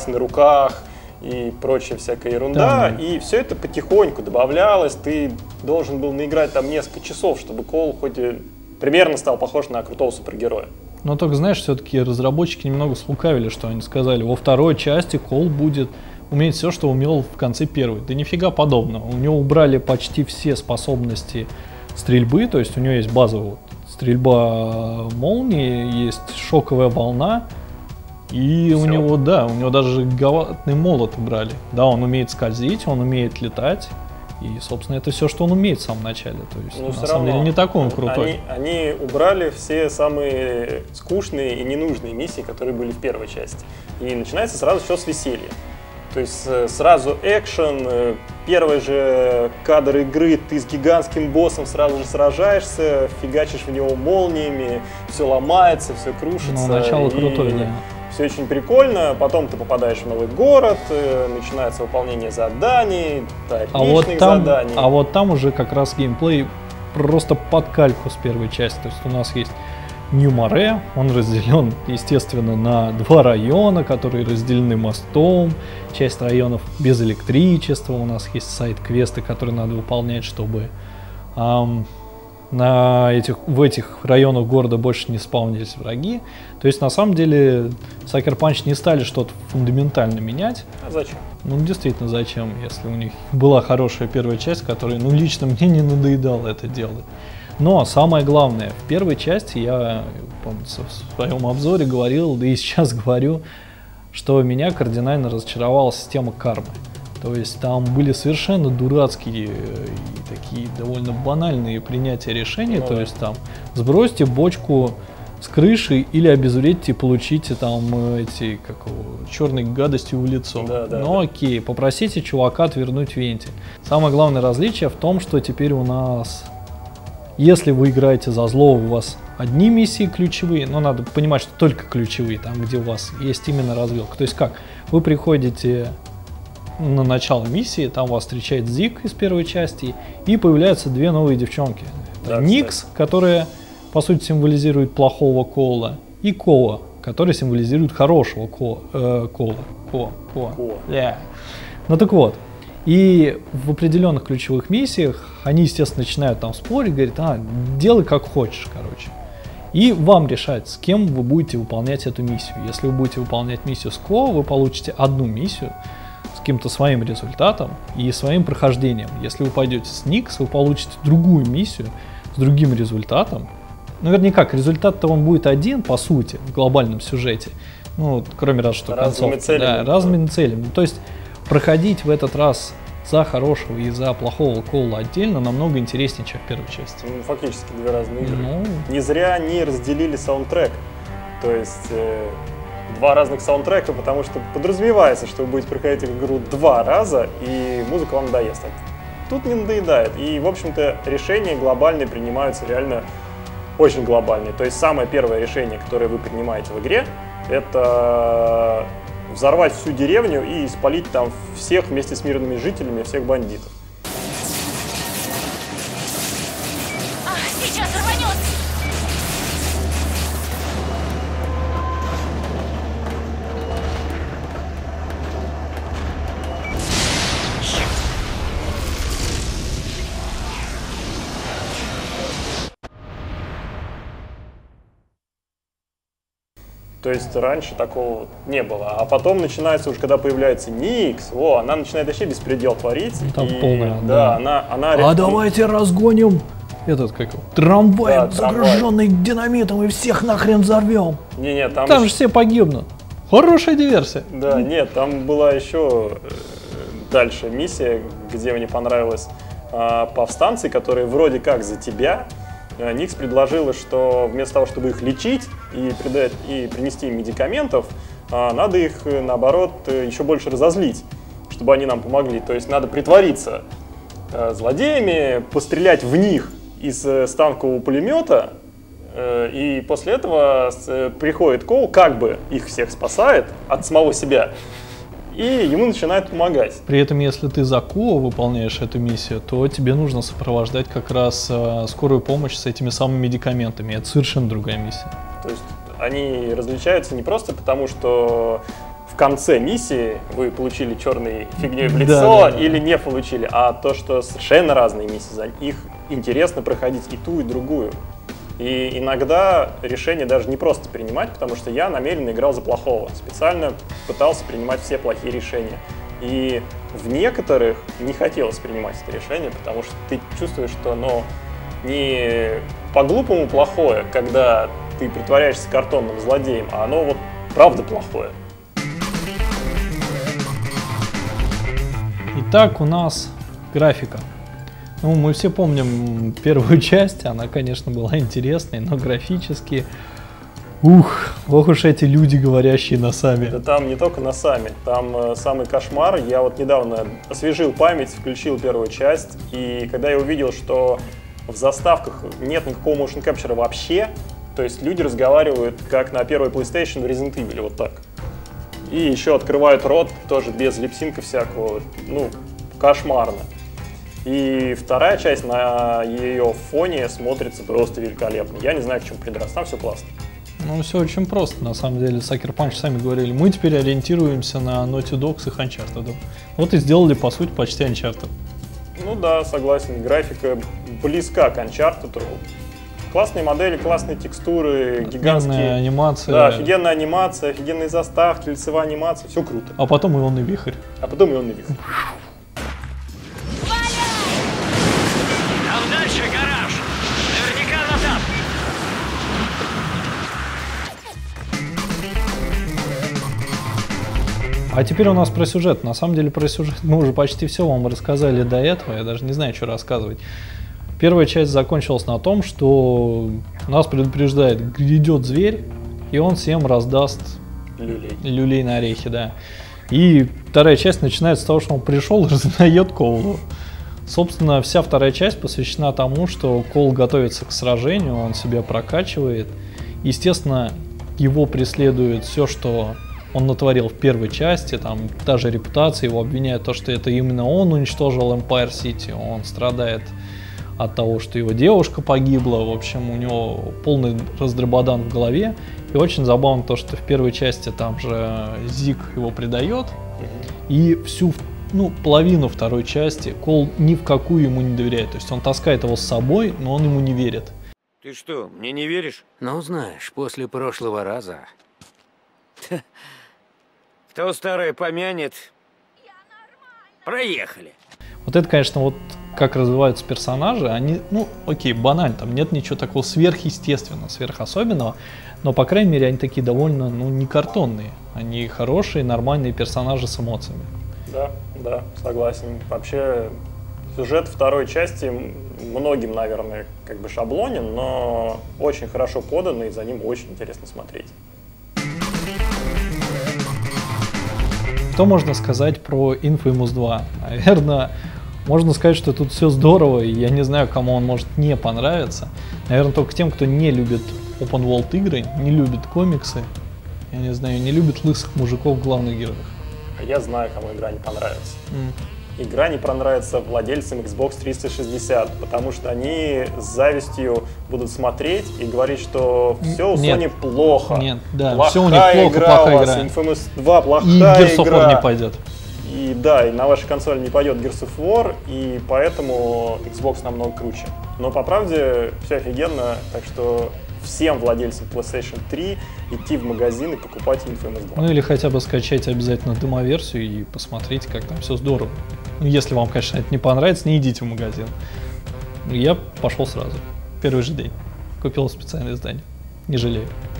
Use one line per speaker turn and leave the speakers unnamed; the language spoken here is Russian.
перчатки на руках и прочая всякая ерунда.
Да.
И все это потихоньку добавлялось. Ты должен был наиграть там несколько часов, чтобы Кол хоть и примерно стал похож на крутого супергероя.
Но только, знаешь, все-таки разработчики немного слукавили, что они сказали, во второй части Кол будет уметь все, что умел в конце первой. Да нифига подобного. У него убрали почти все способности стрельбы, то есть у него есть базовая вот стрельба молнии, есть шоковая волна, и
Всё.
у него даже галатный молот убрали. Да, он умеет скользить, он умеет летать, и, собственно, это все, что он умеет в самом начале. То есть,
Но
на
всё
самом
равно
деле, не такой он крутой.
Они убрали все самые скучные и ненужные миссии, которые были в первой части. И начинается сразу все с веселья. То есть сразу экшен, первый же кадр игры, ты с гигантским боссом сразу же сражаешься, фигачишь в него молниями, все ломается, все крушится.
Ну, начало крутое, да.
Все очень прикольно, потом ты попадаешь в новый город, начинается выполнение заданий, личных заданий.
А вот там уже как раз геймплей просто под кальку с первой части. То есть у нас есть Нью-Море, он разделен, естественно, на два района, которые разделены мостом, часть районов без электричества, у нас есть сайд-квесты, которые надо выполнять, чтобы в этих районах города больше не спавнились враги. То есть, на самом деле, Sucker Punch не стали что-то фундаментально менять.
А зачем?
Ну, действительно, зачем, если у них была хорошая первая часть, которая, ну, лично мне не надоедало это делать. Но самое главное, в первой части я, помню, в своем обзоре говорил, да и сейчас говорю, что меня кардинально разочаровала система кармы. То есть там были совершенно дурацкие и такие довольно банальные принятия решений. То есть там сбросьте бочку с крыши или обезвредьте и получите там черной гадостью в лицо.
Да.
Окей, попросите чувака отвернуть вентиль. Самое главное различие в том, что теперь у нас, если вы играете за зло, у вас одни миссии ключевые, но надо понимать, что только ключевые, там где у вас есть именно развилка. То есть как? Вы приходите на начало миссии, там вас встречает Зиг из первой части, и появляются две новые девчонки.
Да,
Никс, которая, по сути, символизирует плохого Кола, и Коа, который символизирует хорошего Кола. Ну так вот, и в определенных ключевых миссиях они, естественно, начинают там спорить, говорят, делай как хочешь, короче. И вам решать, с кем вы будете выполнять эту миссию. Если вы будете выполнять миссию с Коа, вы получите одну миссию с каким-то своим результатом и своим прохождением. Если вы пойдете с Никс, вы получите другую миссию с другим результатом. Ну, вернее как, результат-то он будет один, по сути, в глобальном сюжете. Ну, кроме разве что концовки. Да, разными целями. То есть проходить в этот раз за хорошего и за плохого Кола отдельно намного интереснее, чем в первой части.
Ну, фактически две разные игры.
Ну,
не зря они разделили саундтрек. То есть два разных саундтрека, потому что подразумевается, что вы будете проходить игру два раза, и музыка вам надоест. Тут не надоедает. И, в общем-то, решения глобальные принимаются реально очень глобальные. То есть самое первое решение, которое вы принимаете в игре, это взорвать всю деревню и спалить там всех вместе с мирными жителями, всех бандитов.
Сейчас рванет!
То есть раньше такого не было. А потом начинается уже, когда появляется Никс, она начинает вообще беспредел творить.
Там полная.
Да, она
давайте разгоним трамвай, загруженный динамитом, и всех нахрен взорвем.
Не,
там же все погибнут. Хорошая диверсия.
Да, нет, там была еще дальше миссия, где мне понравилось повстанцы, которые вроде как за тебя. Никс предложила, что вместо того, чтобы их лечить и принести им медикаментов, надо их, наоборот, еще больше разозлить, чтобы они нам помогли. То есть надо притвориться злодеями, пострелять в них из станкового пулемета, и после этого приходит Коул, как бы их всех спасает от самого себя, и ему начинает помогать.
При этом, если ты за Коа выполняешь эту миссию, то тебе нужно сопровождать как раз скорую помощь с этими самыми медикаментами. Это совершенно другая миссия.
То есть они различаются не просто потому, что в в конце миссии вы получили черной фигней в лицо или не получили, а то, что совершенно разные миссии, за их интересно проходить и ту, и другую. И иногда решение даже не просто принимать, потому что я намеренно играл за плохого, специально пытался принимать все плохие решения. И в некоторых не хотелось принимать это решение, потому что ты чувствуешь, что оно не по-глупому плохое, когда ты притворяешься картонным злодеем, а оно вот правда плохое.
Итак, у нас графика. Ну, мы все помним первую часть, она, конечно, была интересной, но графически... ох уж эти люди, говорящие носами.
Да там не только носами, там самый кошмар. Я вот недавно освежил память, включил первую часть, и когда я увидел, что в заставках нет никакого motion capture вообще, то есть люди разговаривают как на первой PlayStation в Resident Evil, вот так. И еще открывают рот, тоже без липсинка всякого, ну, кошмарно. И вторая часть на ее фоне смотрится просто великолепно. Я не знаю, к чему придраться, там все классно.
Ну, все очень просто, на самом деле. Sucker Punch сами говорили, мы теперь ориентируемся на Naughty Dog с их Uncharted. Вот и сделали, по сути, почти Uncharted.
Ну да, согласен, графика близка к Uncharted. Классные модели, классные текстуры, гигантские...
Офигенная анимация.
Да, офигенная анимация, офигенные заставки, лицевая анимация, все круто.
А потом ионный вихрь.
А потом ионный вихрь.
Там дальше гараж. Наверняка назад.
А теперь у нас про сюжет. На самом деле про сюжет мы уже почти все вам рассказали до этого. Я даже не знаю, что рассказывать. Первая часть закончилась на том, что нас предупреждает, грядет зверь, и он всем раздаст люлей на орехи, да. И вторая часть начинается с того, что он пришел и раздает Коулу. Собственно, вся вторая часть посвящена тому, что Коул готовится к сражению, он себя прокачивает. Естественно, его преследует все, что он натворил в первой части, там даже репутация его обвиняет в том, что это именно он уничтожил Empire City, он страдает от того, что его девушка погибла, в общем, у него полный раздрободан в голове. И очень забавно то, что в первой части там же Зиг его предает, и всю, половину второй части Коул ни в какую ему не доверяет. То есть он таскает его с собой, но он ему не верит.
Ты что, мне не веришь?
Ну, знаешь, после прошлого раза...
Кто старое помянет... Проехали.
Вот это, конечно, вот как развиваются персонажи, они, окей, банально, там нет ничего такого сверхъестественного, сверхособенного, но, по крайней мере, они такие довольно, не картонные. Они хорошие, нормальные персонажи с эмоциями.
Да, согласен. Вообще, сюжет второй части многим, наверное, как бы шаблонен, но очень хорошо подан, и за ним очень интересно смотреть.
Что можно сказать про Infamous 2? Наверное, можно сказать, что тут все здорово, и я не знаю, кому он может не понравиться. Наверное, только тем, кто не любит open world игры, не любит комиксы, я не знаю, не любит лысых мужиков в главных героях.
Я знаю, кому игра не понравится. Игра не понравится владельцам Xbox 360, потому что они с завистью будут смотреть и говорить, что все у Sony плохо.
Нет, да,
плохая
все у них плохо,
игра
плохая
у вас,
игра.
Infamous 2 плохая
и Gears of
игра.
War не пойдет.
И да, и на вашей консоли не пойдет Gears of War, и поэтому Xbox намного круче. Но по правде все офигенно, так что всем владельцам PlayStation 3 идти в магазин и покупать Infamous 2.
Ну или хотя бы скачать обязательно демо-версию и посмотреть, как там все здорово. Если вам, конечно, это не понравится, не идите в магазин. Я пошел сразу, первый же день. Купил специальное издание, не жалею.